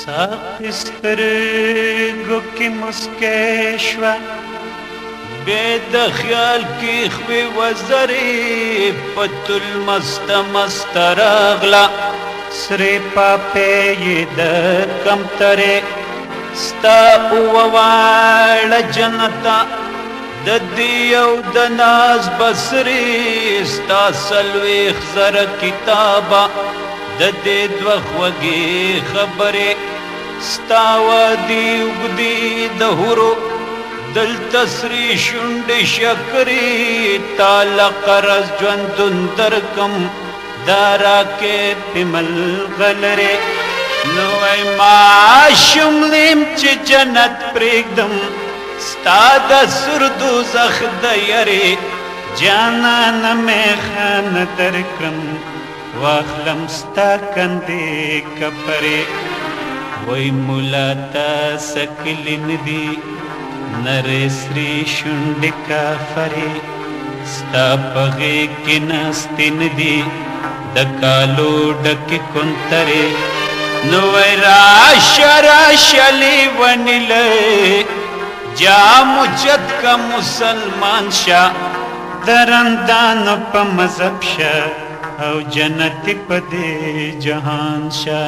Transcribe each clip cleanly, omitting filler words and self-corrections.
ساقي سترګو کې مسکې شوه بې د خیال کې خوې وزرې پتل مسته مسته راغله سرې پاپې یې د کمترې ستا اوه واړه جنته د دې یو د ناز بسرې ستا څلوېښت زره کتابه د دې دوه خوږې خبرې ستا وعدې اوږدې د حورو دلته سرې شونډې شکرې تاله قرض ژوندون درکم دا راکې پې ملغلرې نوی ماشوم یم چې جنت پرېږدم ستا د سور دوزخ د یرې جانانه میخانه درکړم واخلم ستا کندې کپرې وای ملا تا سکلې ندي نرې سرې شونډې کافرې ستا په غېږ کې ناستې ندي د کالو ډکې کونترې نو وای راشه راشه لیونیلې جام اوچت کا مسلمان شه درندانو په مذهب شه او جنتی په دې جهان شه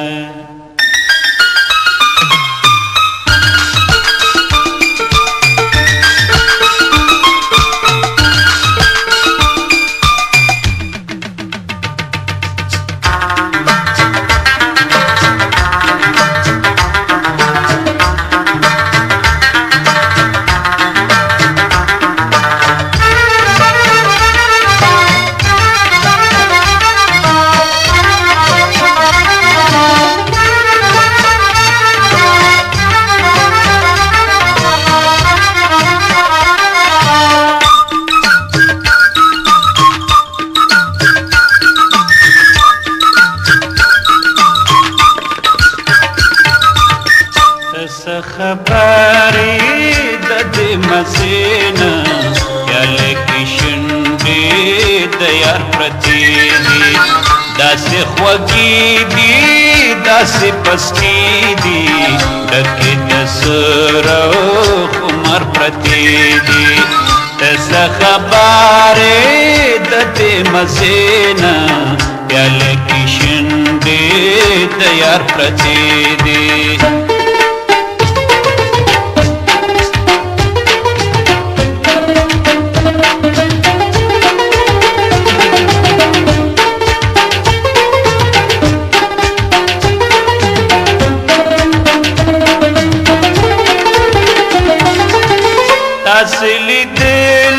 خبرې د دې مزې نه پیالې کې شونډې د یار پرتې دي داسې خوږې دي داسې پسکې دي ډکې د سر او خمار پرتې دي ته څه خبرې د دې مزې نه پیالې کې شونډې د یار پرتې دي تاسې لیدلي